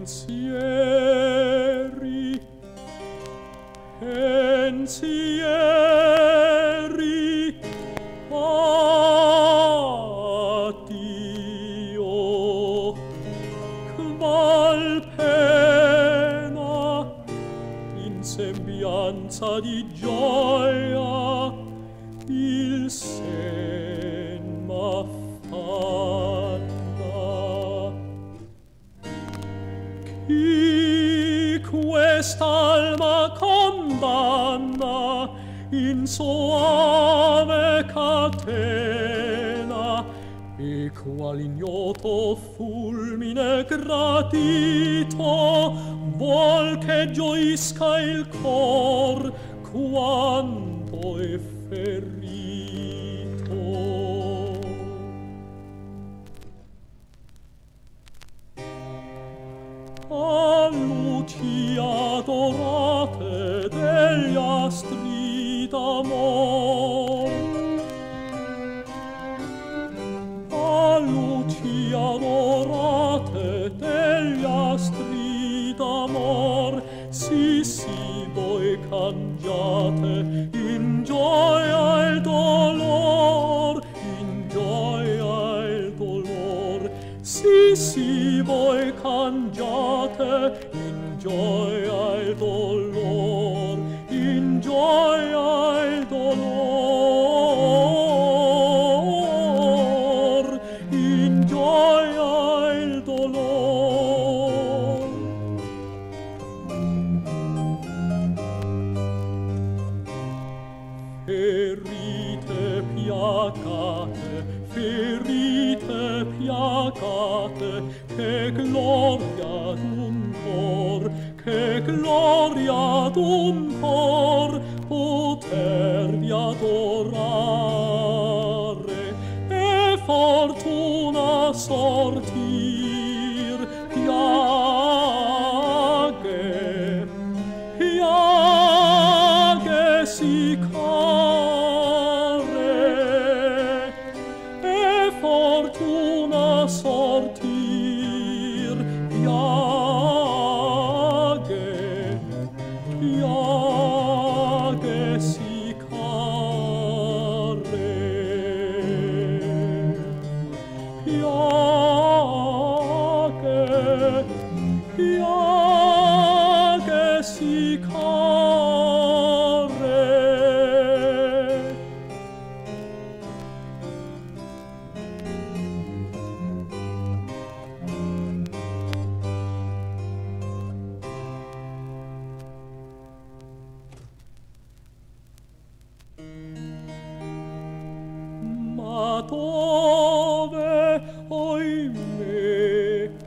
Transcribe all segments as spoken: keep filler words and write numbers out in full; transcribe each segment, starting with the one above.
pensieri, pensieri, addio, qual pena, in sembianza di gioia, il sen m'affanna. Chi quest'alma condanna in soave catena, e qual ignoto fulmine gratito vuol che gioisca il cor quanto è ferito. A luci adorate degli astri d'amor, a luci adorate degli astri d'amor, sì sì voi cangiate in gioia e dolor, in gioia e dolor, sì sì voi cangiate in gioia e dolor, in gioia e dolor, in gioia e dolor. Ferite piacate, ferite piacate, che gloria d'un cor, che gloria d'un cor, potervi adorare, e fortuna sortir piaghe, piaghe si care, e fortuna sortir piaghe, piaghe si care, piaghe, piaghe si care. Ma dove, oimè,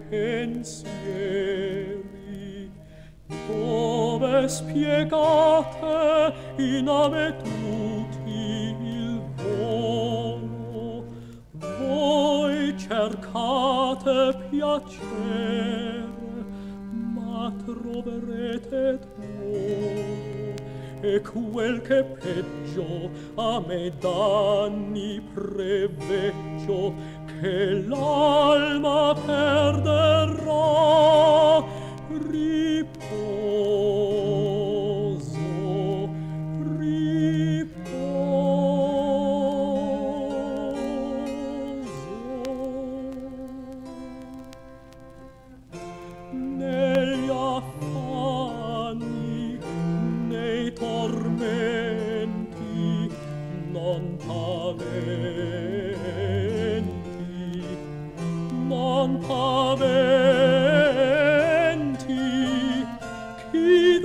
pensieri, dove spiegate in avetuti il volo, voi cercate piacere, ma troverete dolo, e quel che peggio a me danni preveggio, che l'alma perderà riposo, riposo. Negli affanni, nei tormenti, non paventi, non paventi, chi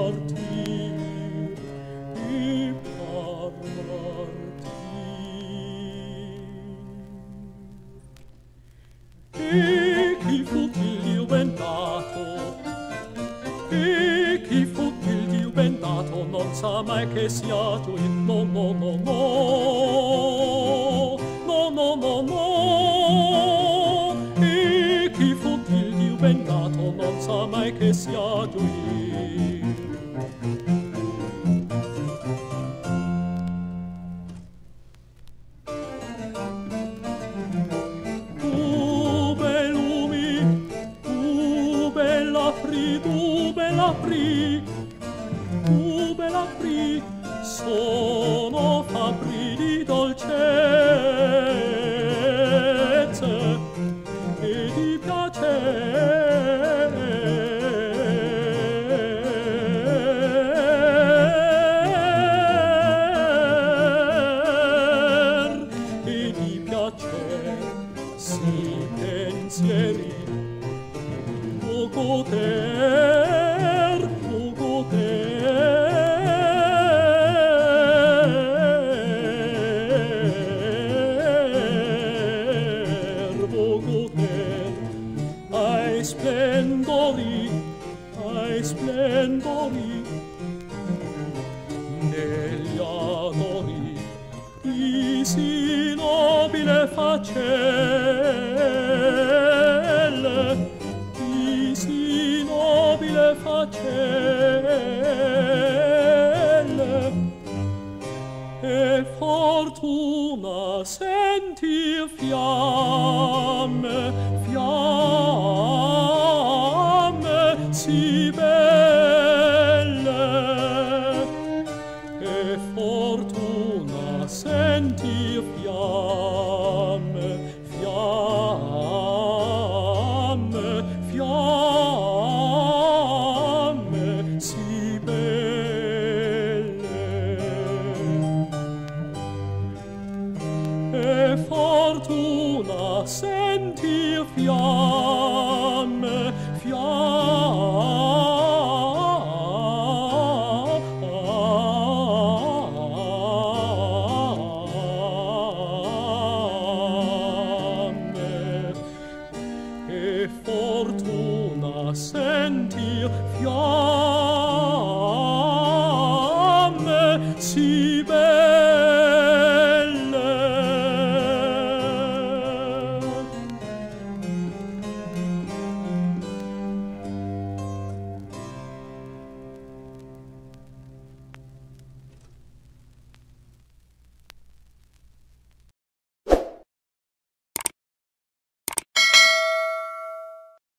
partir, e partir. E chi fu il Dio bendato, e chi fu il Dio bendato, non sa mai che sia giù, no, no, no, no, no, no, no, no. E chi fu il Dio bendato, non sa mai che sia giù. Tu bella apri, tu bella apri, sono fabbri di dolcezze e di piacer, e di piacer, si pensieri o goder, o goder, o goder, ai splendori, ai splendori, negli adori di sì nobile facelle, sì nobile facelle, e fortuna sentir fiamme, fiamme sì belle, e fortuna sentir fiamme, fiamme, fiamme sì belle, e fortuna sentir fiamme, fiamme, e fortuna sentir fiamme.